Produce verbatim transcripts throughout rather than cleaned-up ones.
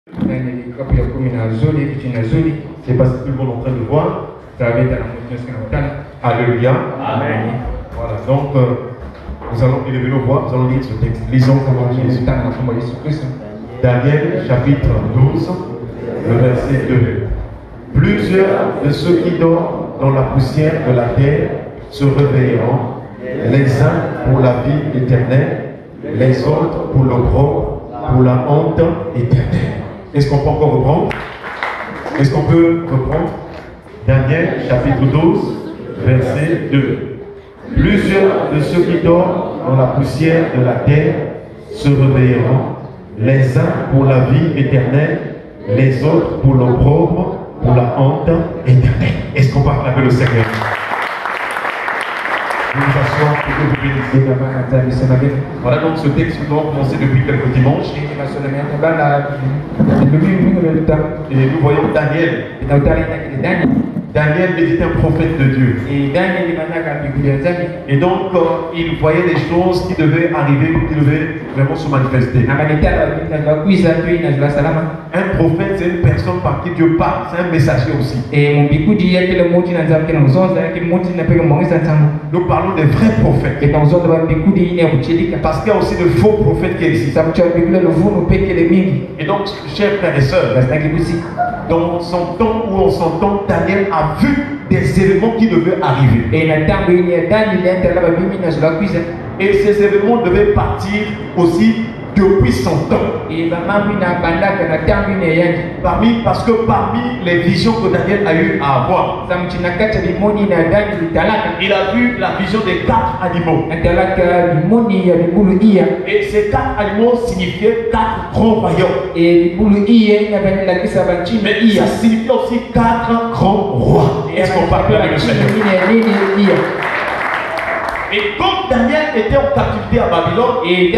C'est parce que tout le monde est en train de voir. Alléluia. Amen. Voilà, donc euh, nous allons élever nos voix, nous allons lire ce texte. Lisons comment Jésus. Daniel chapitre douze, le verset deux. Plusieurs de ceux qui dorment dans la poussière de la terre se réveilleront, les uns pour la vie éternelle, les autres pour l'opprobre, pour la honte éternelle. Est-ce qu'on peut encore reprendre? Est-ce qu'on peut reprendre? Daniel chapitre douze, verset deux. Plusieurs de ceux qui dorment dans la poussière de la terre se réveilleront, les uns pour la vie éternelle, les autres pour l'opprobre, pour la honte éternelle. Est-ce qu'on peut acclamer le Seigneur? Nous nous asseoir pour que vous bénissez. Voilà donc ce texte que nous avons commencé depuis quelques dimanches. Et nous voyons Daniel. Daniel était un prophète de Dieu. Et donc euh, il voyait des choses qui devaient arriver, qui devaient vraiment se manifester. Un prophète, c'est une personne par qui Dieu parle, c'est un messager aussi. Nous parlons des vrais prophètes. Parce qu'il y a aussi de faux prophètes qui existent. Et donc, chers frères et sœurs, dans son temps où on s'entend, Daniel a vu des éléments qui devaient arriver. Et ces éléments devaient partir aussi depuis son temps. Parmi, parce que parmi les visions que Daniel a eu à avoir, il a vu la vision des quatre animaux. Et ces quatre animaux signifiaient quatre grands royaumes. Mais ça signifiait aussi quatre grands rois. Est-ce qu'on parle avec le Seigneur? Et comme Daniel était en captivité à Babylone, et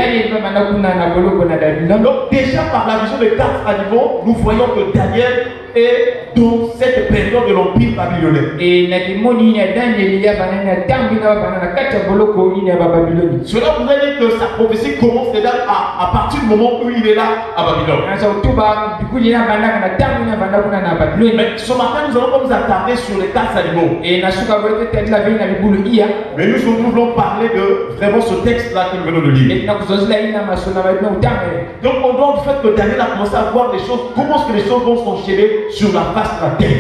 donc déjà par la vision des quatre animaux, nous voyons que Daniel est dans cette période de l'empire babylonien. Cela voudrait dire que sa prophétie commence déjà à, à partir du moment où il est là à Babylone. Mais ce matin, nous allons pas nous attarder sur les quatre animaux. Mais nous voulons parler de vraiment ce texte-là que nous venons de lire. Donc on doit du fait que Daniel a commencé à voir les choses, comment est-ce que les choses vont s'enchaîner sur la face de la terre.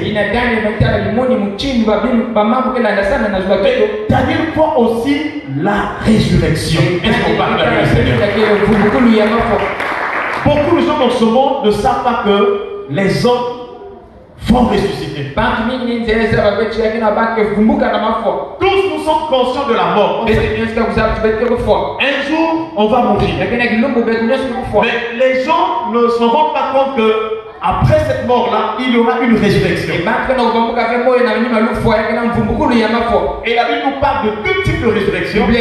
Daniel voit aussi la résurrection. Est-ce qu'on parle avec le Seigneur? Beaucoup de gens dans ce monde ne savent pas que les hommes vont ressusciter. Tous nous sommes conscients de la mort. Un jour, on va mourir. Mais les gens ne se rendent pas compte que après cette mort-là, il y aura une résurrection. Et la Bible nous parle de deux types de résurrection. Il y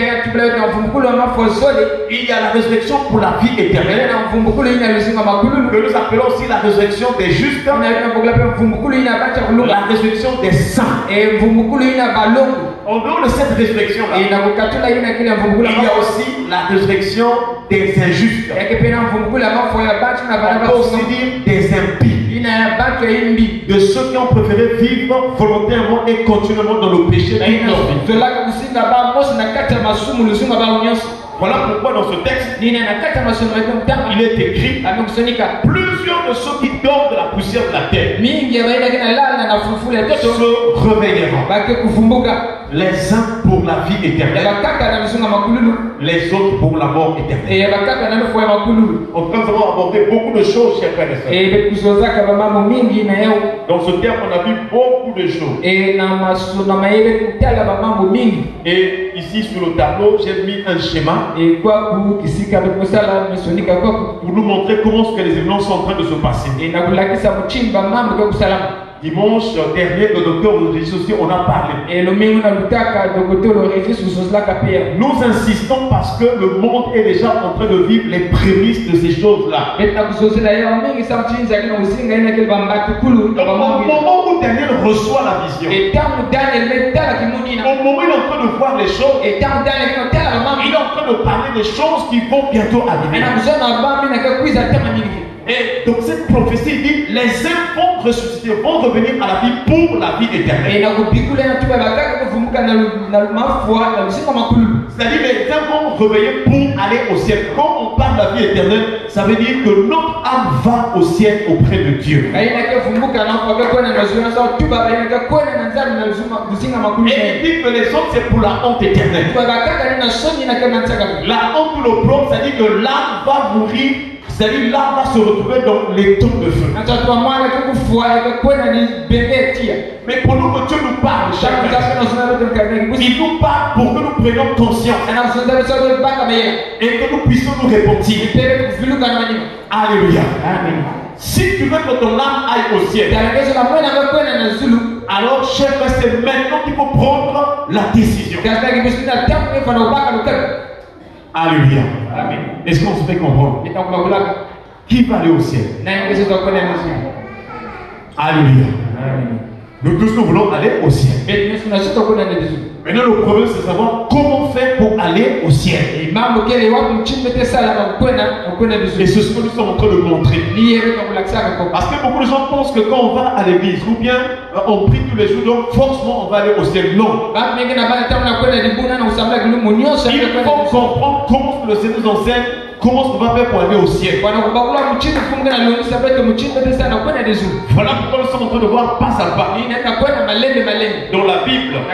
a la résurrection pour la vie éternelle, que nous appelons aussi la résurrection des justes, la résurrection des saints. En dehors de cette résurrection-là, il y a aussi la résurrection des injustes. On peut aussi dire des impies. De ceux qui ont préféré vivre volontairement et continuellement dans le péché toute leur vie. Voilà pourquoi dans ce texte, il est écrit plusieurs de ceux qui dorment de la poussière de la terre se réveilleront. Les uns pour la vie éternelle, les autres pour la mort éternelle. En fait, nous avons abordé beaucoup de choses, chers frères et sœurs. Dans ce terme, on a vu beaucoup de choses. Et ici sur le tableau, j'ai mis un schéma pour nous montrer comment ce que les événements sont en train de se passer. Dimanche dernier, le docteur Régis aussi, on a parlé. Nous insistons parce que le monde est déjà en train de vivre les prémices de ces choses-là. Au moment où Daniel reçoit la vision, au moment où il est en train de voir les choses, il est en train de parler des choses qui vont bientôt arriver. Et Et donc cette prophétie dit, les uns vont ressusciter, vont revenir à la vie pour la vie éternelle. C'est-à-dire les uns vont revenir pour aller au ciel. Quand on parle de la vie éternelle, ça veut dire que notre âme va au ciel auprès de Dieu. Et il dit que les autres c'est pour la honte éternelle. La honte ou l'opprobre, ça dit que l'âme va mourir. C'est-à-dire l'âme va se retrouver dans les tours de feu. Mais pour nous que Dieu nous parle chaque jour, il nous parle pour que nous prenions conscience et que nous puissions nous repentir. Alléluia. Amen. Si tu veux que ton âme aille au ciel, alors cher frère, c'est maintenant qu'il faut prendre la décision. Alléluia. Amen. Est-ce qu'on se fait comprendre? Qui va aller au ciel? Alléluia. Amen. Nous tous nous voulons aller au ciel. Maintenant le problème c'est de savoir comment faire pour aller au ciel. Et c'est ce que nous sommes en train de montrer. Parce que beaucoup de gens pensent que quand on va à l'église ou bien on prie tous les jours, donc forcément on va aller au ciel. Non. Il faut comprendre comment le Seigneur nous enseigne. Comment on va faire pour aller au ciel? Voilà pourquoi nous sommes en train de voir pas à pas dans la Bible.